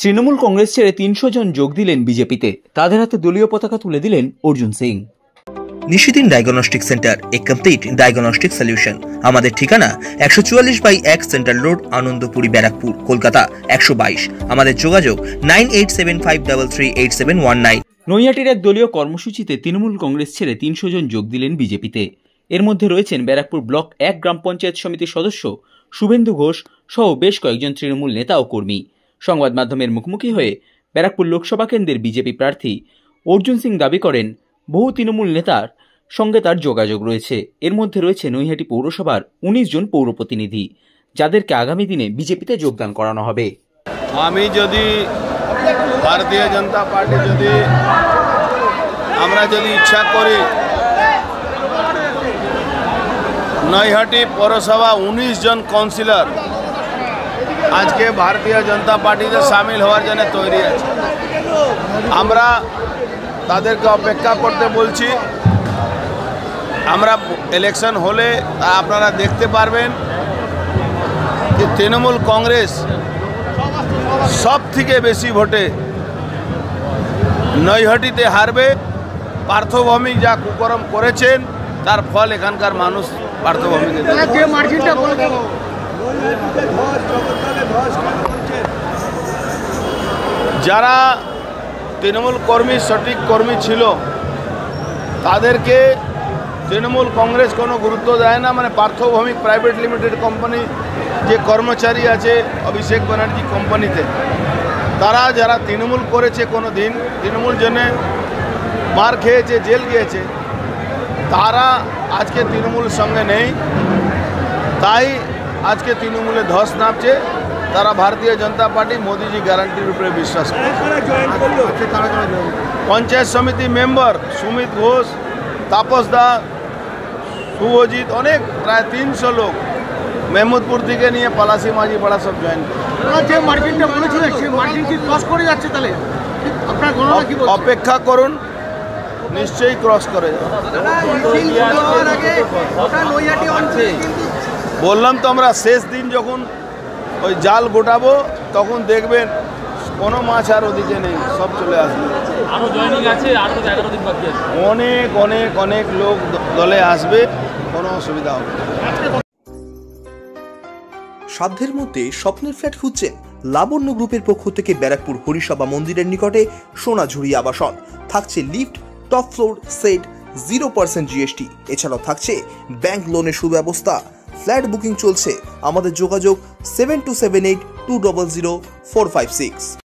তৃণমূল কংগ্রেস ছেড়ে ৩০০ জন যোগ দিলেন বিজেপিতে। তাদের হাতে দলীয় পতাকা তুলে দিলেন Arjun Singh. Nishidin diagnostic centre, a complete diagnostic solution. আমাদের ঠিকানা ১৪৪/১ সেন্ট্রাল রোড, আনন্দপুরি, ব্যারাকপুর, কলকাতা ১২২। আমাদের যোগাযোগ 9875338719। নৈহাটির এক দলীয় কর্মসূচিতে তৃণমূল কংগ্রেস ছেড়ে ৩০০ জন যোগ দিলেন বিজেপিতে। এর মধ্যে রয়েছেন ব্যারাকপুর ব্লক ১ গ্রাম পঞ্চায়েত সমিতির সদস্য শুভেন্দু ঘোষ সহ বেশ কয়েকজন তৃণমূল নেতা ও কর্মী। সংবাদ মাধ্যমের মুখোমুখি হয়ে ব্যারাকপুর লোকসভা কেন্দ্রের বিজেপি প্রার্থী অর্জুন সিং দাবি করেন, বহু তৃণমূল নেতার সঙ্গে তার যোগাযোগ রয়েছে। এর মধ্যে রয়েছে নৈহাটি পৌরসভার ১৯ জন পৌর প্রতিনিধি, যাদেরকে আগামী দিনে বিজেপিতে যোগদান করানো হবে। আমি যদি ভারতীয় জনতা পার্টি আমরা যদি ইচ্ছা করি নৈহাটি পৌরসভা ১৯ জন কাউন্সিলর আজকে ভারতীয় জনতা পার্টিতে সামিল হওয়ার জন্য তৈরি আছে। আমরা তাদেরকে অপেক্ষা করতে বলছি। আমরা ইলেকশন হলে আপনারা দেখতে পারবেন যে তৃণমূল কংগ্রেস সব থেকে বেশি ভোটে নৈহাটিতে হারবে। পার্থভৌমিক যা কুকর্ম করেছেন তার ফল এখানকার মানুষ পার্থভৌমিকে যারা তৃণমূল কর্মী সঠিক কর্মী ছিল তাদেরকে তৃণমূল কংগ্রেস কোনো গুরুত্ব দেয় না। মানে পার্থভৌমিক প্রাইভেট লিমিটেড কোম্পানি যে কর্মচারী আছে অভিষেক ব্যানার্জি কোম্পানিতে, তারা যারা তৃণমূল করেছে কোনো দিন, তৃণমূল জন্যে মার খেয়েছে, জেল গিয়েছে, তারা আজকে তৃণমূলের সঙ্গে নেই। তাই আজকে তৃণমূলে ধস নামছে। তারা ভারতীয় জনতা পার্টি মোদীজি গ্যারান্টির উপরে বিশ্বাস করে। পঞ্চায়েত সমিতি মেম্বার সুমিত ঘোষ, তাপস দা, শুভজিৎ, অনেক প্রায় ৩০০ লোক মেহমুদপুর থেকে নিয়ে পলাশি মাঝি পাড়া সব জয়েন করে। অপেক্ষা করুন, নিশ্চয়ই ক্রস করে। বললাম তো, আমরা শেষ দিন যখন ওই জাল গোটাবো তখন দেখবেন কোনো মাছ আর ওদিকে নেই, সব চলে আসবে। অনেক অনেক অনেক লোক দলে আসবে, কোনো অসুবিধা হবে না। সাধ্যের মধ্যে স্বপ্নের ফ্ল্যাট খুঁজছেন? লাবণ্য গ্রুপের পক্ষ থেকে ব্যারাকপুর হরিসভা মন্দিরের নিকটে সোনাঝুরি আবাসন। থাকছে lift, top floor, set, 0% GST। এছাড়াও থাকছে ব্যাংক লোনের সুব্যবস্থা। ফ্ল্যাট বুকিং চলছে। আমাদের যোগাযোগ 7278200456।